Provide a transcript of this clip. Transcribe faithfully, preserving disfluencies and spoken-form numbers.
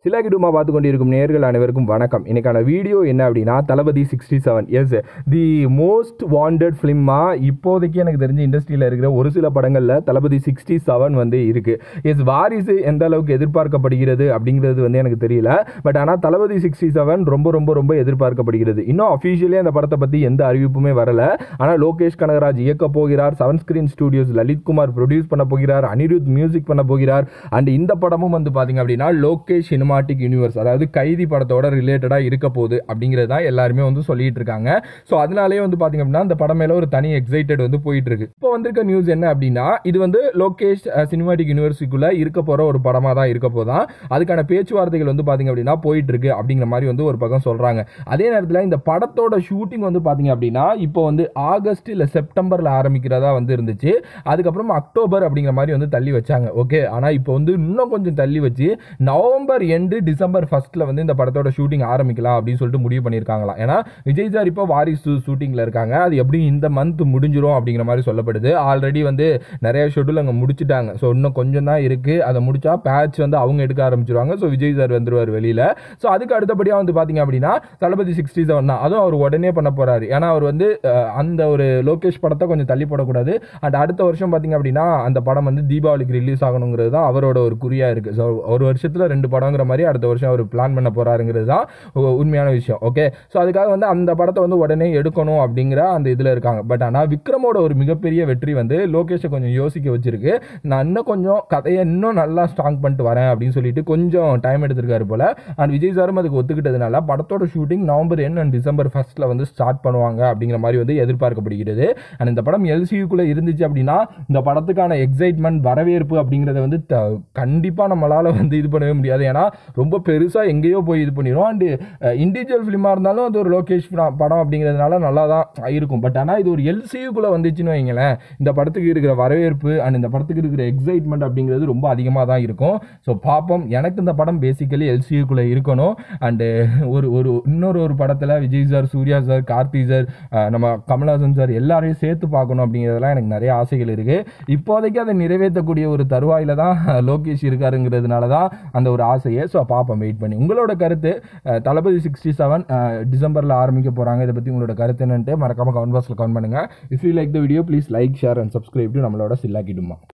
சிலாகிடுமா பார்த்து கொண்டிருக்கும் நேயர்கள் அனைவருக்கும் வணக்கம். இன்னைக்கான வீடியோ என்ன அப்படின்னா, Thalapathy sixty seven is the most wanted ஃபிலிமாக இப்போதைக்கு எனக்கு தெரிஞ்ச இண்டஸ்ட்ரியில் இருக்கிற ஒரு சில படங்களில் தளபதி சிக்ஸ்டி செவன் வந்து இருக்குது. எஸ் வாரிசு எந்த அளவுக்கு எதிர்பார்க்கப்படுகிறது அப்படிங்கிறது வந்து எனக்கு தெரியல. பட் ஆனால் தளபதி சிக்ஸ்டி செவன் ரொம்ப ரொம்ப ரொம்ப எதிர்பார்க்கப்படுகிறது. இன்னும் அஃபிஷியலி அந்த படத்தை பற்றி எந்த அறிவிப்புமே வரலை. ஆனால் லோகேஷ் கனகராஜ் இயக்க போகிறார், seven screen studios Lalithkumar produce பண்ண போகிறார், அனிருத் மியூசிக் பண்ண போகிறார். அண்ட் இந்த படமும் வந்து பார்த்தீங்க அப்படின்னா லோகேஷ் சினிமாட்டிக் யூனிவர்ஸ், அதாவது கைதி படத்தோட ரிலேட்டடாக இருக்க போகுது அப்படிங்கிறது தான் எல்லாருமே வந்து சொல்லிட்டு இருக்காங்க. ஸோ அதனாலேயே வந்து பார்த்தீங்க அப்படின்னா இந்த படம் மேலே ஒரு தனி எக்ஸைட்டட் வந்து போயிட்டு இருக்கு. இப்போ வந்திருக்க நியூஸ் என்ன அப்படின்னா, இது வந்து லோகேஷ் சினிமாட்டிக் யூனிவர்ஸுக்குள்ள இருக்க போகிற ஒரு படமாக தான் இருக்க போதான். அதுக்கான பேச்சுவார்த்தைகள் வந்து பார்த்தீங்க அப்படின்னா போயிட்டு இருக்கு அப்படிங்கிற மாதிரி வந்து ஒரு பக்கம் சொல்கிறாங்க. அதே நேரத்தில் இந்த படத்தோட ஷூட்டிங் வந்து பார்த்தீங்க அப்படின்னா இப்போ வந்து ஆகஸ்ட் இல்லை செப்டம்பரில் ஆரம்பிக்கிறதா வந்து இருந்துச்சு. அதுக்கப்புறம் அக்டோபர் அப்படிங்கிற மாதிரி வந்து தள்ளி வச்சாங்க. ஓகே, ஆனால் இப்போ வந்து இன்னும் கொஞ்சம் தள்ளி வச்சு நவம்பர் எண்டு டிசம்பர் ஃபர்ஸ்ட்ல வந்து இந்த படத்தோட ஷூட்டிங் ஆரம்பிக்கலாம் அப்படின்னு சொல்லிட்டு முடிவு பண்ணியிருக்காங்களாம். ஏன்னா விஜய் சார் இப்போ வாரிசு ஷூட்டிங்கில் இருக்காங்க. அது எப்படி இந்த மந்த் முடிஞ்சிடும் அப்படிங்கிற மாதிரி சொல்லப்படுது. ஆல்ரெடி வந்து நிறைய ஷெட்யூல் அங்கே முடிச்சுட்டாங்க. ஸோ இன்னும் கொஞ்சம் தான் இருக்குது. அதை முடிச்சா பேட்ச் வந்து அவங்க எடுக்க ஆரம்பிச்சிருவாங்க. ஸோ விஜய் சார் வந்துருவார் வெளியில். ஸோ அதுக்கு அடுத்தபடியாக வந்து பார்த்தீங்க அப்படின்னா தளபதி சிக்ஸ்டி செவன் தான். அதுவும் அவர் உடனே பண்ண போகிறாரு. ஏன்னா அவர் வந்து அந்த ஒரு லோகேஷ் படத்தை கொஞ்சம் தள்ளி போடக்கூடாது. அண்ட் அடுத்த வருஷம் பார்த்தீங்க அப்படின்னா அந்த படம் வந்து தீபாவளிக்கு ரிலீஸ் ஆகணுங்கிறது தான் அவரோட ஒரு குறியாக இருக்குது. ஸோ ஒரு வருஷத்தில் ரெண்டு படங்கிற மாதிரி அடுத்த வருஷம் அவர் பிளான் பண்ண போகிறாருங்கிறது தான் உண்மையான விஷயம். ஓகே, ஸோ அதுக்காக வந்து அந்த படத்தை வந்து உடனே எடுக்கணும் அப்படிங்கிற அந்த இதில் இருக்காங்க. பட் ஆனால் விக்ரமோட ஒரு மிகப்பெரிய வெற்றி வந்து லோகேஷை கொஞ்சம் யோசிக்க வச்சிருக்கு. நான் இன்னும் கொஞ்சம் கதையை இன்னும் நல்லா ஸ்ட்ராங் பண்ணிட்டு வரேன் அப்படின்னு சொல்லிட்டு கொஞ்சம் டைம் எடுத்திருக்காரு போல. அண்ட் விஜய் சாரும் அதுக்கு ஒத்துக்கிட்டதுனால படத்தோட shooting November end and December ஃபர்ஸ்ட்ல வந்து ஸ்டார்ட் பண்ணுவாங்க அப்படிங்கிற மாதிரி வந்து எதிர்பார்க்கப்படுகிறது. அண்ட் இந்த படம் எல்சியூக்குள்ளே இருந்துச்சு அப்படின்னா இந்த படத்துக்கான எக்ஸைட்மெண்ட் வரவேற்பு அப்படிங்கிறத வந்து கண்டிப்பாக நம்மளால் வந்து இது பண்ணவே முடியாது. ஏன்னா ரொம்ப பெருசாக எங்கேயோ போய் இது பண்ணிடும். அண்டு இண்டிவிஜுவல் ஃபிலிமாக இருந்தாலும் அது ஒரு லோகேஷ் படம் அப்படிங்கிறதுனால நல்லா தான் இருக்கும். பட் ஆனால் இது ஒரு எல்சியூக்குள்ளே வந்துச்சுன்னு வைங்களேன், இந்த படத்துக்கு இருக்கிற வரவேற்பு அண்ட் இந்த படத்துக்கு இருக்கிற எக்ஸைட்மெண்ட் அப்படிங்கிறது ரொம்ப அதிகமாக தான் இருக்கும். ஸோ பார்ப்போம். எனக்கு இந்த படம் பேசிக்கலி எல்சியூக்குள்ளே இருக்கணும். அண்டு ஒரு ஒரு இன்னொரு ஒரு படத்தில் Vijay sir, Suriya sir, Karthi sir, நம்ம கமல்ஹாசன் சார் எல்லாரையும் சேர்த்து பார்க்கணும் அப்படிங்கிறதுலாம் எனக்கு நிறைய ஆசைகள் இருக்குது. இப்போதைக்கு அதை நிறைவேற்றக்கூடிய ஒரு தருவாயில் தான் லோகேஷ் இருக்காருங்கிறதுனால தான் அந்த ஒரு ஆசையை. ஸோ பார்ப்போம், வெயிட் பண்ணி. உங்களோட கருத்து, தளபதி சிக்ஸ்டி செவன் டிசம்பரில் ஆரம்பிக்க போகிறாங்க, இதை பற்றி உங்களோட கருத்து என்னன்ட்டு மறக்காமல் கமெண்ட் பாக்ஸில் கமெண்ட் பண்ணுங்கள். If you like the video please like, share and subscribe to நம்மளோட சில்லாக்கிடுமா.